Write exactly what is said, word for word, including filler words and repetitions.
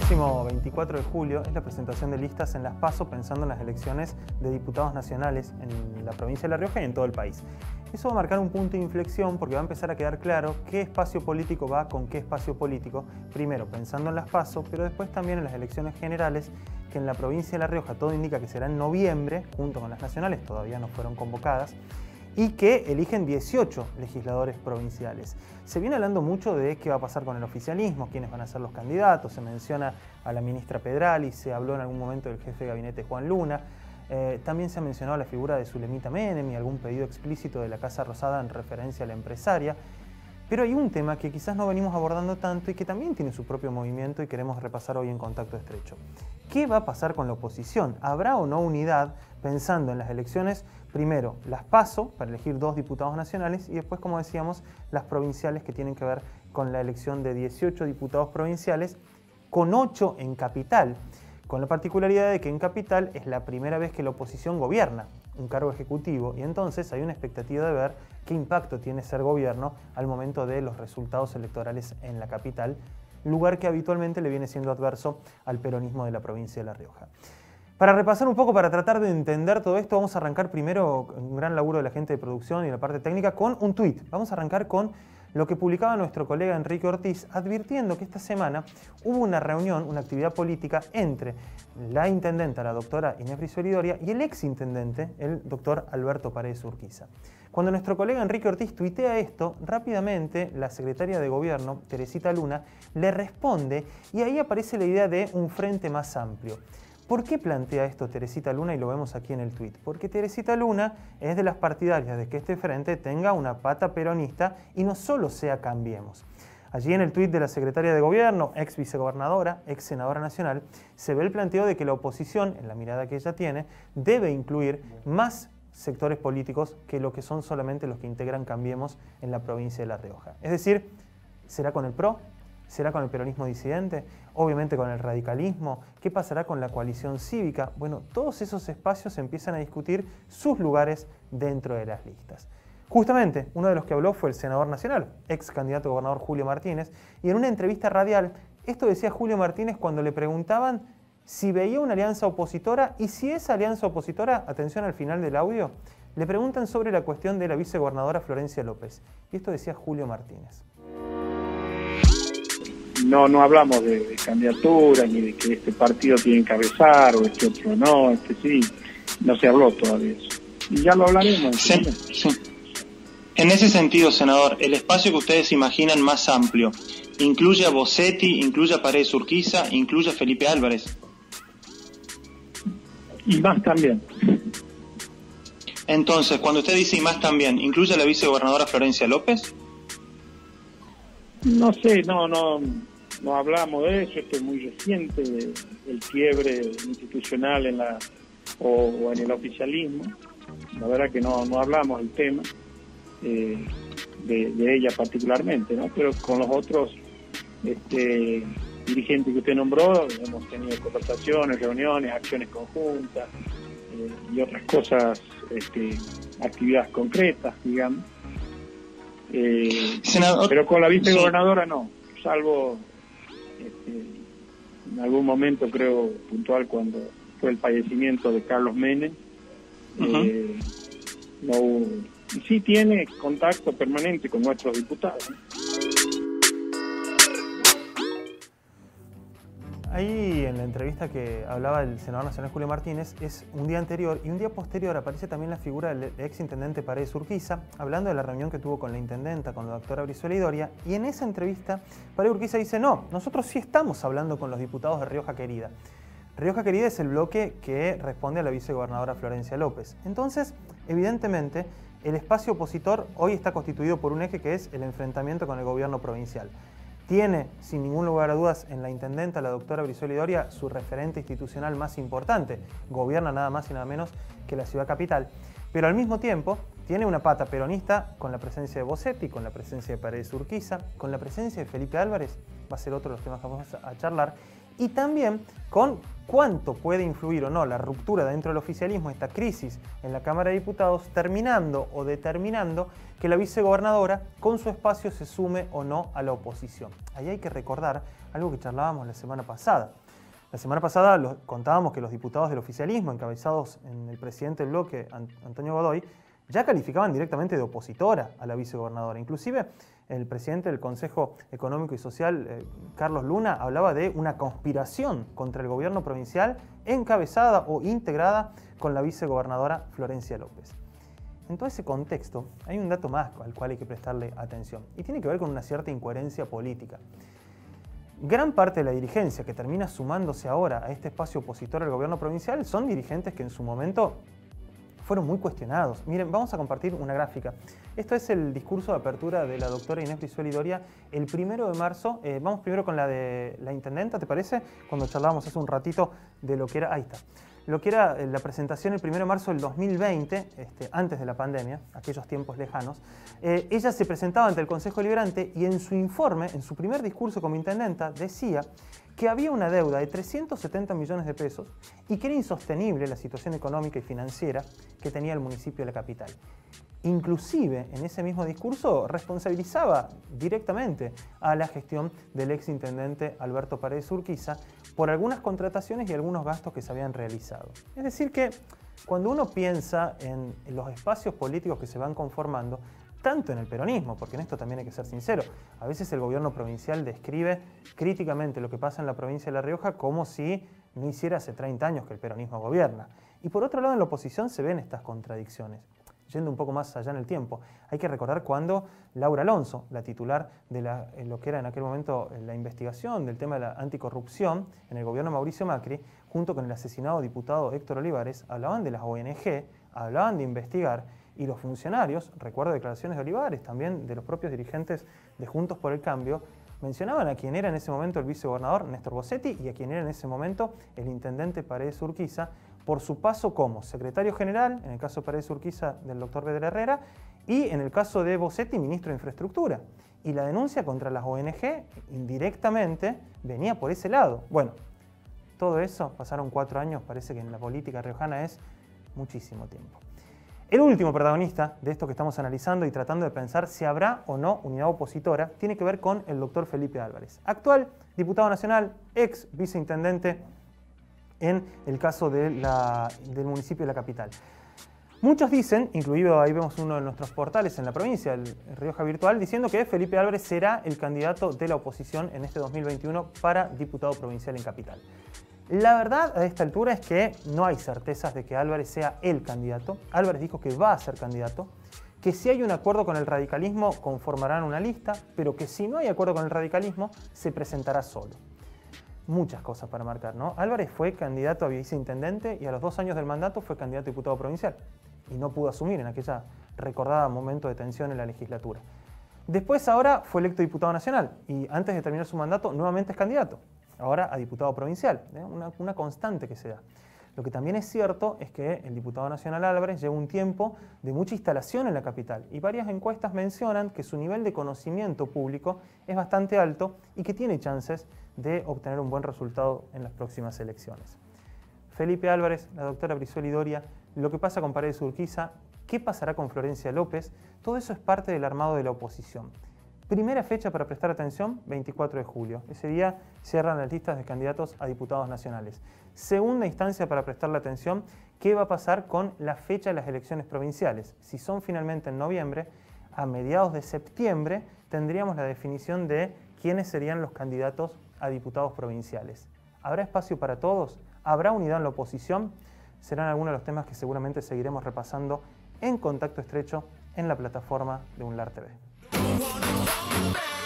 próximo veinticuatro de julio es la presentación de listas en las PASO pensando en las elecciones de diputados nacionales en la provincia de La Rioja y en todo el país. Eso va a marcar un punto de inflexión porque va a empezar a quedar claro qué espacio político va con qué espacio político, primero pensando en las PASO, pero después también en las elecciones generales, que en la provincia de La Rioja todo indica que será en noviembre, junto con las nacionales, todavía no fueron convocadas, y que eligen dieciocho legisladores provinciales. Se viene hablando mucho de qué va a pasar con el oficialismo, quiénes van a ser los candidatos, se menciona a la ministra Pedrali, se habló en algún momento del jefe de gabinete Juan Luna, eh, también se ha mencionado la figura de Zulemita Menem y algún pedido explícito de la Casa Rosada en referencia a la empresaria. Pero hay un tema que quizás no venimos abordando tanto y que también tiene su propio movimiento y queremos repasar hoy en Contacto Estrecho. ¿Qué va a pasar con la oposición? ¿Habrá o no unidad pensando en las elecciones, primero las PASO para elegir dos diputados nacionales y después, como decíamos, las provinciales que tienen que ver con la elección de dieciocho diputados provinciales, con ocho en capital, con la particularidad de que en capital es la primera vez que la oposición gobierna un cargo ejecutivo y entonces hay una expectativa de ver qué impacto tiene ser gobierno al momento de los resultados electorales en la capital, lugar que habitualmente le viene siendo adverso al peronismo de la provincia de La Rioja. Para repasar un poco, para tratar de entender todo esto, vamos a arrancar primero un gran laburo de la gente de producción y de la parte técnica con un tuit. Vamos a arrancar con lo que publicaba nuestro colega Enrique Ortiz, advirtiendo que esta semana hubo una reunión, una actividad política entre la intendenta, la doctora Inés Brizuela y el ex intendente, el doctor Alberto Paredes Urquiza. Cuando nuestro colega Enrique Ortiz tuitea esto, rápidamente la secretaria de Gobierno, Teresita Luna, le responde y ahí aparece la idea de un frente más amplio. ¿Por qué plantea esto Teresita Luna? Y lo vemos aquí en el tuit. Porque Teresita Luna es de las partidarias de que este frente tenga una pata peronista y no solo sea Cambiemos. Allí en el tuit de la secretaria de Gobierno, ex vicegobernadora, ex senadora nacional, se ve el planteo de que la oposición, en la mirada que ella tiene, debe incluir más sectores políticos que lo que son solamente los que integran Cambiemos en la provincia de La Rioja. Es decir, ¿será con el P R O? ¿Será con el peronismo disidente? Obviamente con el radicalismo. ¿Qué pasará con la coalición cívica? Bueno, todos esos espacios empiezan a discutir sus lugares dentro de las listas. Justamente, uno de los que habló fue el senador nacional, ex candidato a gobernador Julio Martínez, y en una entrevista radial, esto decía Julio Martínez cuando le preguntaban si veía una alianza opositora y si esa alianza opositora, atención al final del audio, le preguntan sobre la cuestión de la vicegobernadora Florencia López. Y esto decía Julio Martínez. No, no hablamos de, de candidatura, ni de que este partido tiene que encabezar, o este otro no, este sí. No se habló todavía de eso. Y ya lo hablaremos. Sí, sí. En ese sentido, senador, el espacio que ustedes imaginan más amplio, ¿incluye a Bossetti, incluye a Paredes Urquiza, incluye a Felipe Álvarez? Y más también. Entonces, cuando usted dice y más también, ¿incluye a la vicegobernadora Florencia López? No sé, no, no, no hablamos de eso, esto es muy reciente, el quiebre institucional en la o, o en el oficialismo. La verdad que no, no hablamos del tema, eh, de, de ella particularmente, ¿no? Pero con los otros este, dirigentes que usted nombró, hemos tenido conversaciones, reuniones, acciones conjuntas eh, y otras cosas, este, actividades concretas, digamos. Eh, Senador, pero con la vicegobernadora sí. No, salvo este, en algún momento creo puntual cuando fue el fallecimiento de Carlos Menem, uh-huh. eh, no hubo, y sí tiene contacto permanente con nuestros diputados. Ahí en la entrevista que hablaba el senador nacional Julio Martínez es un día anterior y un día posterior aparece también la figura del ex intendente Paredes Urquiza hablando de la reunión que tuvo con la intendenta, con la doctora Brizuela Idoria, y en esa entrevista Paredes Urquiza dice no, nosotros sí estamos hablando con los diputados de Rioja Querida. Rioja Querida es el bloque que responde a la vicegobernadora Florencia López. Entonces, evidentemente, el espacio opositor hoy está constituido por un eje que es el enfrentamiento con el gobierno provincial. Tiene, sin ningún lugar a dudas, en la intendenta, la doctora Brizuela Idoria, su referente institucional más importante. Gobierna nada más y nada menos que la ciudad capital. Pero al mismo tiempo, tiene una pata peronista con la presencia de Bossetti, con la presencia de Paredes Urquiza, con la presencia de Felipe Álvarez, va a ser otro de los temas que vamos a charlar. y también con cuánto puede influir o no la ruptura dentro del oficialismo, esta crisis en la Cámara de Diputados, terminando o determinando que la vicegobernadora con su espacio se sume o no a la oposición. Ahí hay que recordar algo que charlábamos la semana pasada. La semana pasada los, contábamos que los diputados del oficialismo, encabezados en el presidente del bloque, Antonio Godoy, ya calificaban directamente de opositora a la vicegobernadora. Inclusive el presidente del Consejo Económico y Social, eh, Carlos Luna, hablaba de una conspiración contra el gobierno provincial encabezada o integrada con la vicegobernadora Florencia López. En todo ese contexto hay un dato más al cual hay que prestarle atención y tiene que ver con una cierta incoherencia política. Gran parte de la dirigencia que termina sumándose ahora a este espacio opositor al gobierno provincial son dirigentes que en su momento fueron muy cuestionados. Miren, vamos a compartir una gráfica. Esto es el discurso de apertura de la doctora Inés Brizuela y Doria el primero de marzo. Eh, vamos primero con la de la intendenta, ¿te parece? Cuando charlábamos hace un ratito de lo que era... Ahí está. Lo que era la presentación el primero de marzo del dos mil veinte, este, antes de la pandemia, aquellos tiempos lejanos. Eh, ella se presentaba ante el Consejo Deliberante y en su informe, en su primer discurso como intendenta, decía que había una deuda de trescientos setenta millones de pesos y que era insostenible la situación económica y financiera que tenía el municipio de la capital. Inclusive, en ese mismo discurso, responsabilizaba directamente a la gestión del exintendente Alberto Paredes Urquiza por algunas contrataciones y algunos gastos que se habían realizado. Es decir que, cuando uno piensa en los espacios políticos que se van conformando, tanto en el peronismo, porque en esto también hay que ser sincero, a veces el gobierno provincial describe críticamente lo que pasa en la provincia de La Rioja como si no hiciera hace treinta años que el peronismo gobierna. Y por otro lado, en la oposición se ven estas contradicciones. Yendo un poco más allá en el tiempo, hay que recordar cuando Laura Alonso, la titular de la, lo que era en aquel momento la investigación del tema de la anticorrupción en el gobierno de Mauricio Macri, junto con el asesinado diputado Héctor Olivares, hablaban de las O N G, hablaban de investigar, y los funcionarios, recuerdo declaraciones de Olivares, también de los propios dirigentes de Juntos por el Cambio, mencionaban a quien era en ese momento el vicegobernador Néstor Bossetti y a quien era en ese momento el intendente Paredes Urquiza, por su paso como secretario general, en el caso de Paredes Urquiza del doctor Vedra Herrera, y en el caso de Bossetti, ministro de Infraestructura. Y la denuncia contra las O N G, indirectamente, venía por ese lado. Bueno, todo eso, pasaron cuatro años, parece que en la política riojana es muchísimo tiempo. El último protagonista de esto que estamos analizando y tratando de pensar si habrá o no unidad opositora tiene que ver con el doctor Felipe Álvarez, actual diputado nacional, ex viceintendente en el caso de la, del municipio de la capital. Muchos dicen, incluido ahí vemos uno de nuestros portales en la provincia, el Rioja Virtual, diciendo que Felipe Álvarez será el candidato de la oposición en este dos mil veintiuno para diputado provincial en capital. La verdad a esta altura es que no hay certezas de que Álvarez sea el candidato. Álvarez dijo que va a ser candidato, que si hay un acuerdo con el radicalismo conformarán una lista, pero que si no hay acuerdo con el radicalismo se presentará solo. Muchas cosas para marcar, ¿no? Álvarez fue candidato a viceintendente y a los dos años del mandato fue candidato a diputado provincial y no pudo asumir en aquella recordada momento de tensión en la legislatura. Después ahora fue electo diputado nacional y antes de terminar su mandato nuevamente es candidato. Ahora a diputado provincial, ¿eh? una, una constante que se da. Lo que también es cierto es que el diputado nacional Álvarez lleva un tiempo de mucha instalación en la capital y varias encuestas mencionan que su nivel de conocimiento público es bastante alto y que tiene chances de obtener un buen resultado en las próximas elecciones. Felipe Álvarez, la doctora Brizuela y Doria, lo que pasa con Paredes Urquiza, qué pasará con Florencia López, todo eso es parte del armado de la oposición. Primera fecha para prestar atención, veinticuatro de julio. Ese día cierran las listas de candidatos a diputados nacionales. Segunda instancia para prestarle atención, ¿qué va a pasar con la fecha de las elecciones provinciales? Si son finalmente en noviembre, a mediados de septiembre tendríamos la definición de quiénes serían los candidatos a diputados provinciales. ¿Habrá espacio para todos? ¿Habrá unidad en la oposición? Serán algunos de los temas que seguramente seguiremos repasando en contacto estrecho en la plataforma de UNLAR T V.